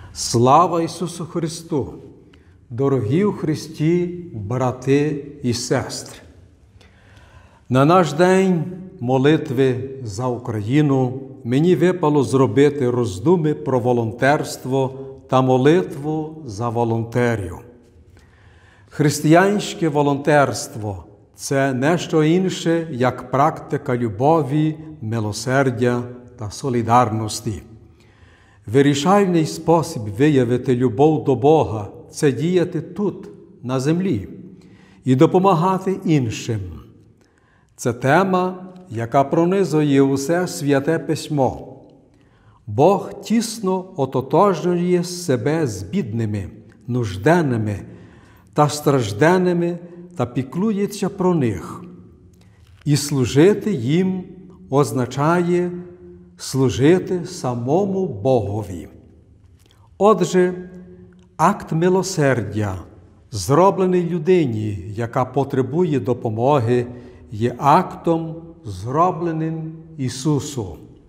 Слава Ісусу Христу! Дорогі у Христі, брати і сестри! На наш день молитви за Україну мені випало зробити роздуми про волонтерство та молитву за волонтерів. Християнське волонтерство – це не що інше, як практика любові, милосердя та солідарності. Вирішальний спосіб виявити любов до Бога – це діяти тут, на землі, і допомагати іншим. Це тема, яка пронизує усе Святе Письмо. Бог тісно ототожнює себе з бідними, нужденними та стражденними та піклується про них. І служити їм означає служити самому Богові. Отже, акт милосердя, зроблений людині, яка потребує допомоги, є актом, зробленим Ісусу.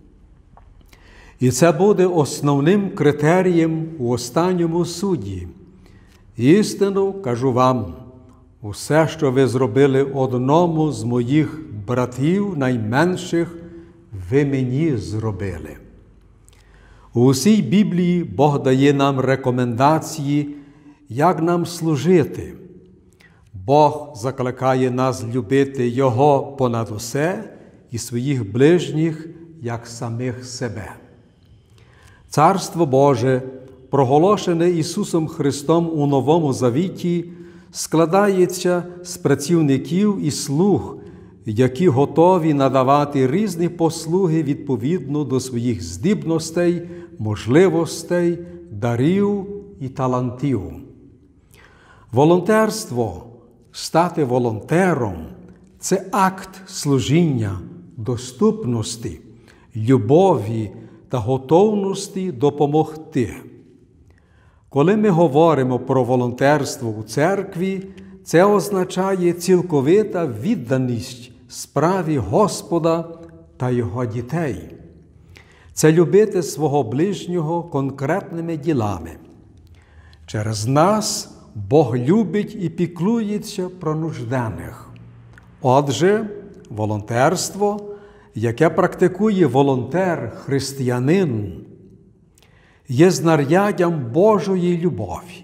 І це буде основним критерієм у останньому суді. Істину кажу вам, усе, що ви зробили одному з моїх братів найменших, ви мені зробили. У усій Біблії Бог дає нам рекомендації, як нам служити. Бог закликає нас любити Його понад усе і своїх ближніх, як самих себе. Царство Боже, проголошене Ісусом Христом у Новому Завіті, складається з працівників і слуг, які готові надавати різні послуги відповідно до своїх здібностей, можливостей, дарів і талантів. Волонтерство, стати волонтером – це акт служіння, доступності, любові та готовності допомогти. Коли ми говоримо про волонтерство у церкві, це означає цілковита відданість справі Господа та Його дітей. Це любити свого ближнього конкретними ділами. Через нас Бог любить і піклується про нужденних. Отже, волонтерство, яке практикує волонтер-християнин, є знаряддям Божої любові.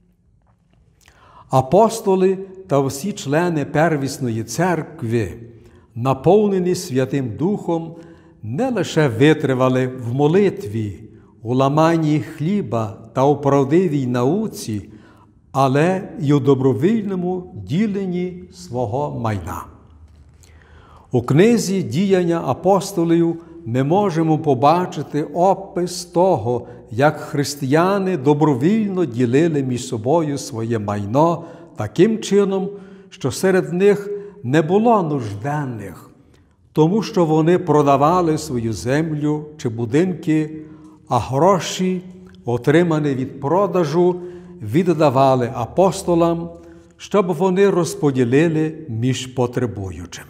Апостоли та всі члени первісної церкви, наповнені Святим Духом, не лише витривали в молитві, у ламанні хліба та у правдивій науці, але й у добровільному діленні свого майна. У книзі «Діяння апостолів» ми можемо побачити опис того, як християни добровільно ділили між собою своє майно таким чином, що серед них не було нужденних, тому що вони продавали свою землю чи будинки, а гроші, отримані від продажу, віддавали апостолам, щоб вони розподілили між потребуючими.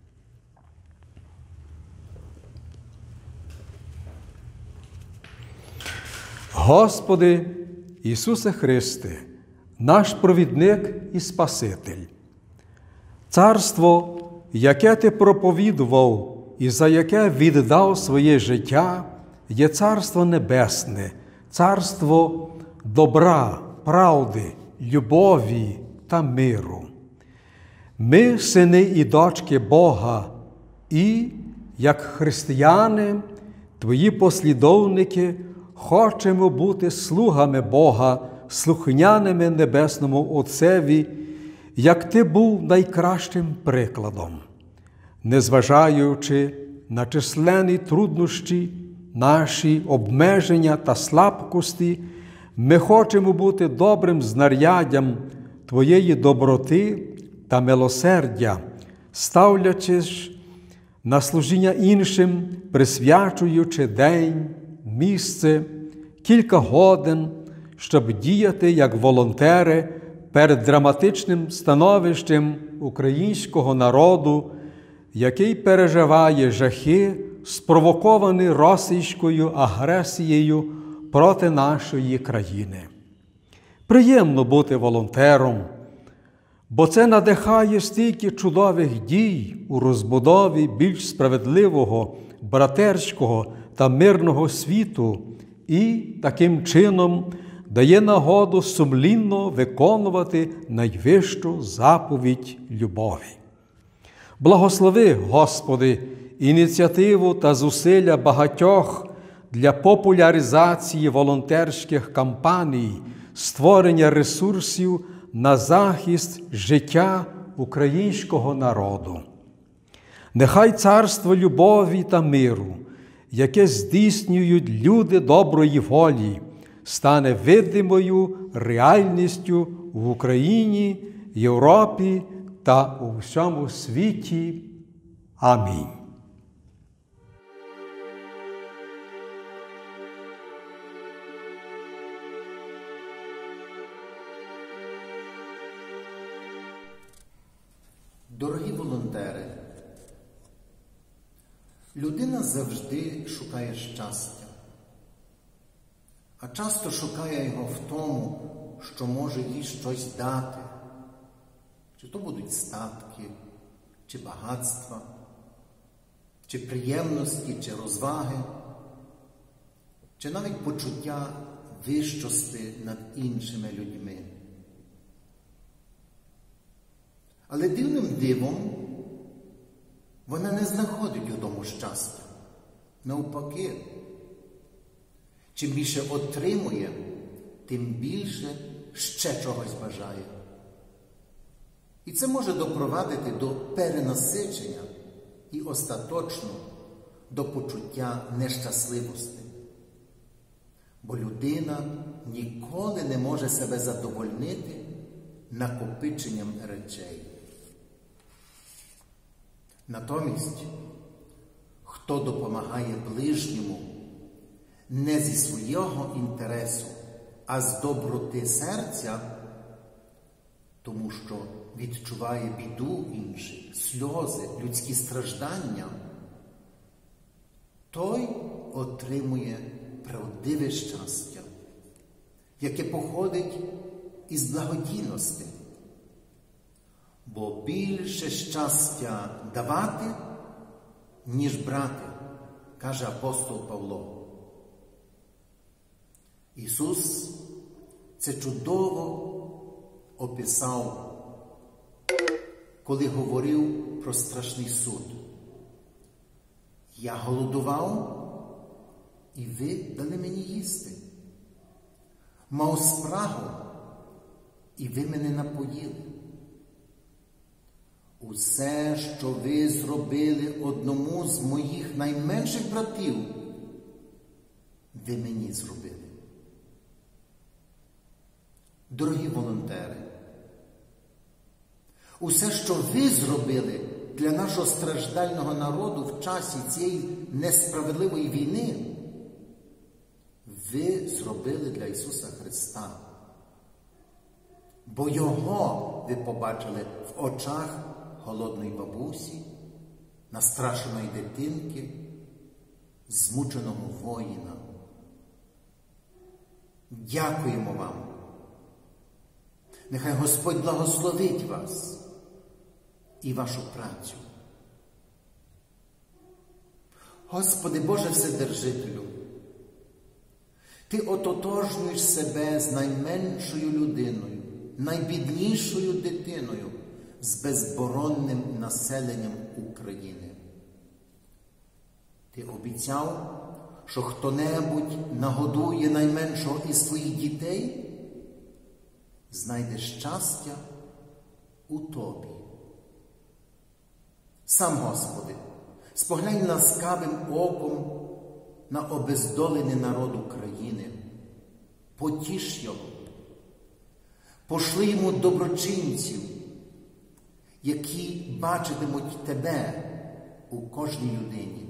Господи Ісусе Христе, наш провідник і Спаситель, царство, яке Ти проповідував і за яке віддав своє життя, є царство небесне, царство добра, правди, любові та миру. Ми, сини і дочки Бога, і, як християни, Твої послідовники, хочемо бути слугами Бога, слухняними Небесному Отцеві, як Ти був найкращим прикладом. Незважаючи на численні труднощі, наші обмеження та слабкості, ми хочемо бути добрим знаряддям Твоєї доброти та милосердя, ставлячись на служіння іншим, присвячуючи день, місце, кілька годин, щоб діяти як волонтери перед драматичним становищем українського народу, який переживає жахи, спровоковані російською агресією проти нашої країни. Приємно бути волонтером, бо це надихає стільки чудових дій у розбудові більш справедливого, братерського та мирного світу і таким чином дає нагоду сумлінно виконувати найвищу заповідь любові. Благослови, Господи, ініціативу та зусилля багатьох для популяризації волонтерських кампаній, створення ресурсів на захист життя українського народу. Нехай царство любові та миру, яке здійснюють люди доброї волі, стане видимою реальністю в Україні, Європі та у всьому світі. Амінь. Дорогі волонтери, людина завжди шукає щастя, а часто шукає його в тому, що може їй щось дати. Чи то будуть статки, чи багатства, чи приємності, чи розваги, чи навіть почуття вищости над іншими людьми. Але дивним дивом вона не знаходить у тому щастя. Навпаки, чим більше отримує, тим більше ще чогось бажає. І це може допровадити до перенасичення і остаточно до почуття нещасливості. Бо людина ніколи не може себе задовольнити накопиченням речей. Натомість, хто допомагає ближньому не зі свого інтересу, а з доброти серця, тому що відчуває біду інших, сльози, людські страждання, той отримує правдиве щастя, яке походить із благодійності. Бо більше щастя давати, ніж брати, каже апостол Павло. Ісус це чудово описав, коли говорив про страшний суд. Я голодував, і ви дали мені їсти. Мав спрагу, і ви мене напоїли. Усе, що ви зробили одному з моїх найменших братів, ви мені зробили. Дорогі волонтери, усе, що ви зробили для нашого страждального народу в часі цієї несправедливої війни, ви зробили для Ісуса Христа. Бо Його ви побачили в очах голодної бабусі, настрашеної дитинки, змученого воїна. Дякуємо вам. Нехай Господь благословить вас і вашу працю. Господи Боже Вседержителю, Ти ототожнюєш себе з найменшою людиною, найбіднішою дитиною, з безборонним населенням України. Ти обіцяв, що хто-небудь нагодує найменшого із своїх дітей, знайде щастя у Тобі. Сам, Господи, споглянь ласкавим оком на обездолений народ України. Потіш його. Пошли йому доброчинців, які бачитимуть Тебе у кожній людині.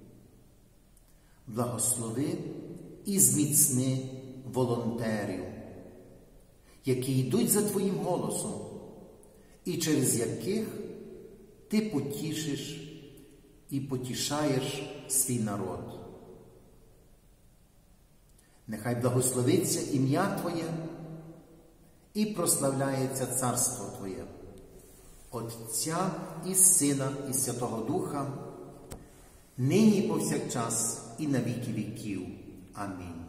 Благослови і зміцни волонтерів, які йдуть за Твоїм голосом і через яких Ти потішиш і потішаєш свій народ. Нехай благословиться ім'я Твоє і прославляється царство Твоє, Отця і Сина, і Святого Духа, нині і повсякчас, і на віки віків. Амінь.